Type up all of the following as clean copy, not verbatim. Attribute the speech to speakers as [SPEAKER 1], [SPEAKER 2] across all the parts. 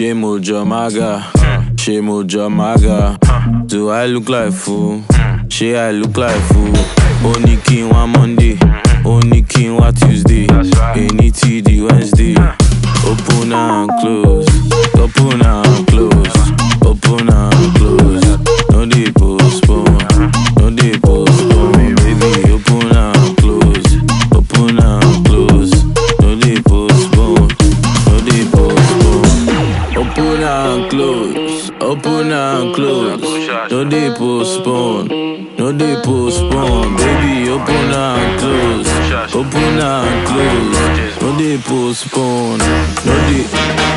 [SPEAKER 1] Ṣé mo jọ Maga? Ṣé mo jọ Maga? Do I look like fool? Ṣé I look like fool? Ó ní kí n wá Monday, ó ní kí n wá Tuesday, èní tí di Wednesday. Open and close, open and close, open and close. No dey postpone, no dey postpone. Baby, open and close, open and close. No dey postpone, no dey postpone. Open and close, open and close. No dey postpone, no dey postpone. Baby, open and close, open and close. No dey postpone, no dey.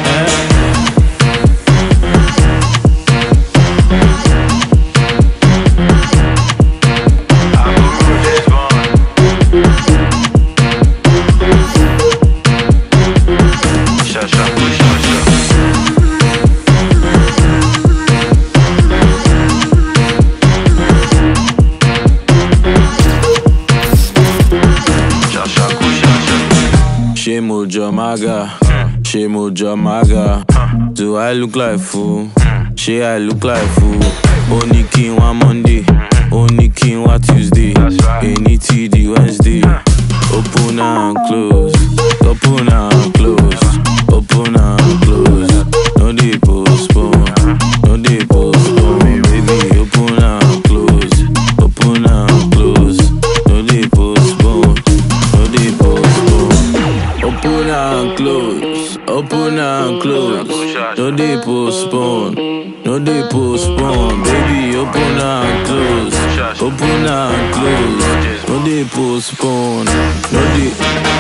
[SPEAKER 1] Ṣé mo jọ Maga? Ṣé mo jọ Maga? Do I look like fool? Ṣé I look like fool? Ó ní kí n wá Monday, ó ní kí n wá Tuesday, èní tí di Wednesday. Open and close, open and close, open and close. No dey postpone, no dey postpone. Baby, open and close, open and close. No dey postpone, no dey postpone. Open and close, open and close. No dey postpone, no dey postpone. Baby, open and close, open and close. No dey postpone, no dey.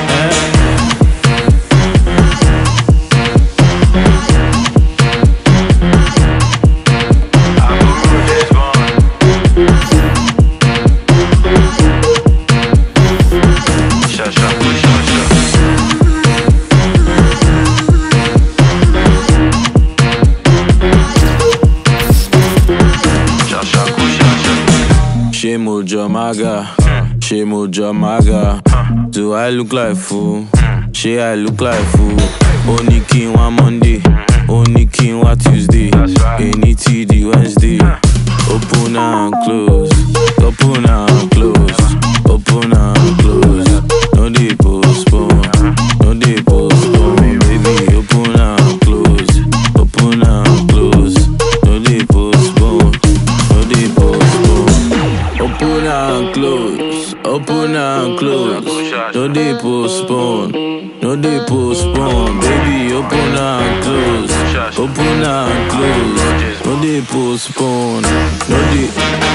[SPEAKER 1] Ṣé mo jọ Maga? Ṣé mo jọ Maga? Do I look like fool? Ṣé I look like fool? Ó ní kí n wá Monday, ó ní kí n wá Tuesday, èní tí di Wednesday. Open and close, open and close, open and close. No dey postpone, no dey postpone. Baby, open and close, open and close. No dey postpone, no dey postpone. Open and close, open and close. No dey postpone, no dey postpone. Baby, open and close, open and close. No dey postpone, no dey.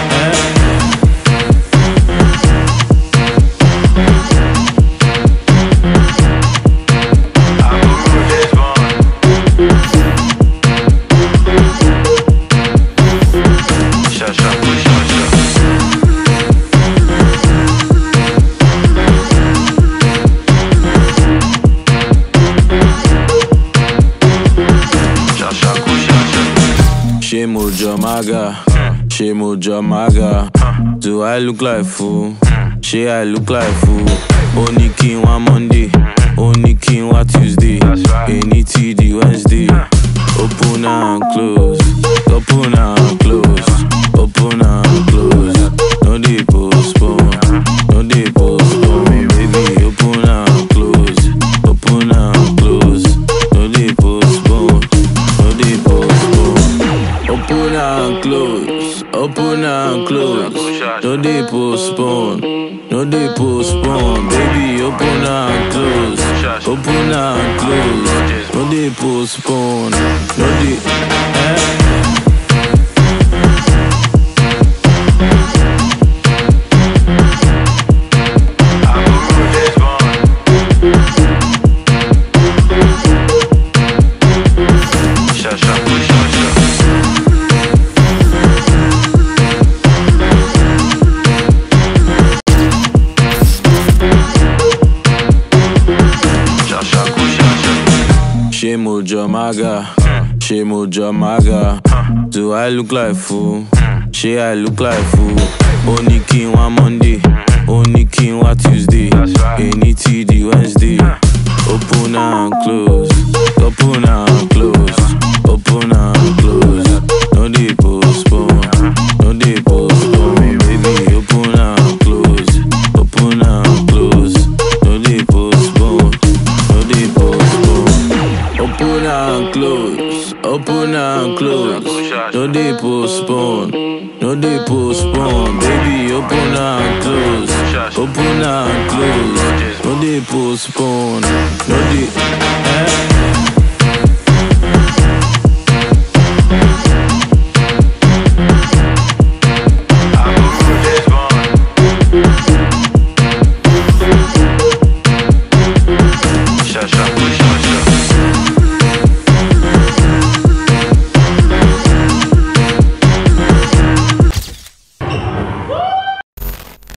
[SPEAKER 1] Ṣé mo jọ Maga? Ṣé mo jọ Maga? Do I look like fool? Ṣé I look like fool? Ó ní kí n wá Monday, ó ní kí n wá Tuesday, èní tí di Wednesday. Open and close, open and close, open and close. No dey postpone, no dey postpone. Baby, open and close, open and close. No dey postpone, no dey postpone. Open and close, open and close. No dey postpone, no dey postpone. Baby, open and close, open and close. No dey postpone, no dey. Ṣé mo jọ Maga? Ṣé mo jọ Maga? Do I look like fool? Ṣé I look like fool? Ó ní kí n wá Monday, ó ní kí n wá Tuesday, èní tí di Wednesday. Open and close, open and close, and close, open and close. No dey postpone, no dey postpone. Baby, open and close, open and close. No dey postpone, no dey.